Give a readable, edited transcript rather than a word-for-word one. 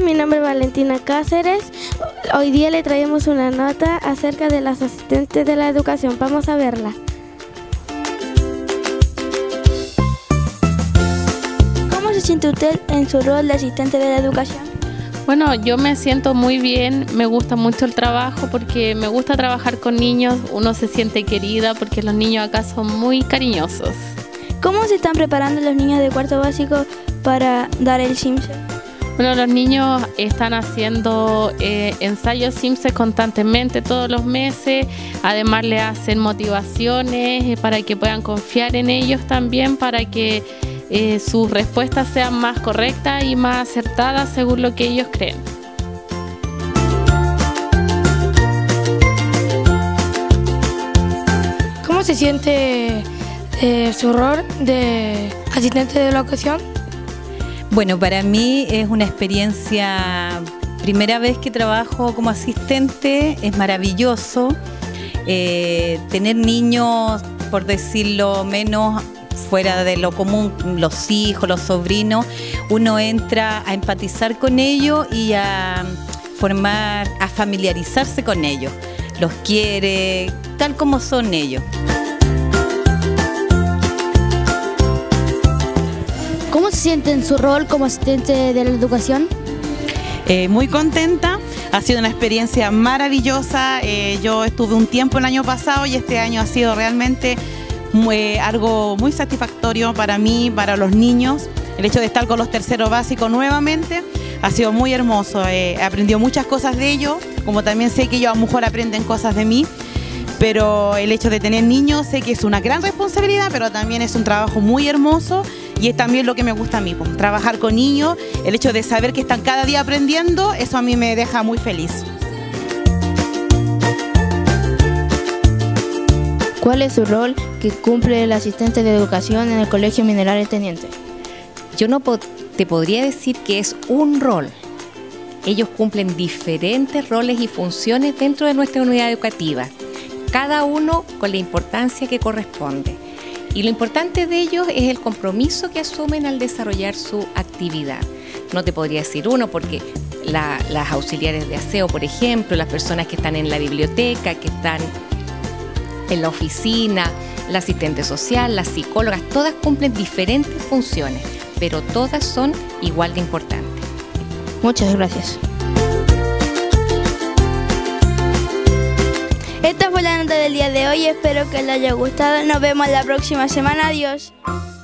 mi nombre es Valentina Cáceres. Hoy día le traemos una nota acerca de las asistentes de la educación. Vamos a verla. ¿Cómo se siente usted en su rol de asistente de la educación? Bueno, yo me siento muy bien, me gusta mucho el trabajo porque me gusta trabajar con niños, uno se siente querida porque los niños acá son muy cariñosos. ¿Cómo se están preparando los niños de cuarto básico para dar el CIMSE? Bueno, los niños están haciendo ensayos CIMSE constantemente todos los meses, además le hacen motivaciones para que puedan confiar en ellos también, para que sus respuestas sean más correctas y más acertadas según lo que ellos creen. ¿Cómo se siente su rol de asistente de educación? Bueno, para mí es una experiencia, primera vez que trabajo como asistente, es maravilloso. Tener niños, por decirlo menos, fuera de lo común, los hijos, los sobrinos, uno entra a empatizar con ellos y a familiarizarse con ellos. Los quiere tal como son ellos. ¿Cómo se siente en su rol como asistente de la educación? Muy contenta, ha sido una experiencia maravillosa. Yo estuve un tiempo el año pasado y este año ha sido realmente algo muy satisfactorio para mí, para los niños. El hecho de estar con los terceros básicos nuevamente ha sido muy hermoso. He aprendido muchas cosas de ellos, como también sé que ellos a lo mejor aprenden cosas de mí. Pero el hecho de tener niños sé que es una gran responsabilidad, pero también es un trabajo muy hermoso y es también lo que me gusta a mí, pues, trabajar con niños, el hecho de saber que están cada día aprendiendo, eso a mí me deja muy feliz. ¿Cuál es su rol que cumple el asistente de educación en el Colegio Mineral El Teniente? Yo no te podría decir que es un rol. Ellos cumplen diferentes roles y funciones dentro de nuestra unidad educativa, cada uno con la importancia que corresponde. Y lo importante de ellos es el compromiso que asumen al desarrollar su actividad. No te podría decir uno porque las auxiliares de aseo, por ejemplo, las personas que están en la biblioteca, que están en la oficina, la asistente social, las psicólogas, todas cumplen diferentes funciones, pero todas son igual de importantes. Muchas gracias. Esta fue la nota del día de hoy, espero que les haya gustado. Nos vemos la próxima semana. Adiós.